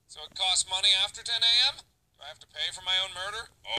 So it costs money after 10 a.m.? Do I have to pay for my own murder?